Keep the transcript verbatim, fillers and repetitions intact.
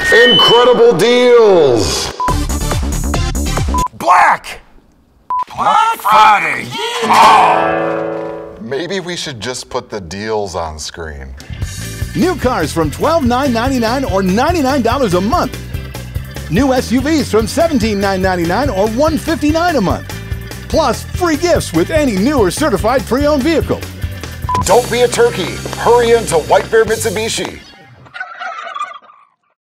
Incredible deals! Black! Black Friday! Yeah! Maybe we should just put the deals on screen. New cars from twelve thousand nine hundred ninety-nine dollars or ninety-nine dollars a month. New S U Vs from seventeen thousand nine hundred ninety-nine dollars or one hundred fifty-nine dollars a month. Plus, free gifts with any new or certified pre-owned vehicle. Don't be a turkey. Hurry into White Bear Mitsubishi.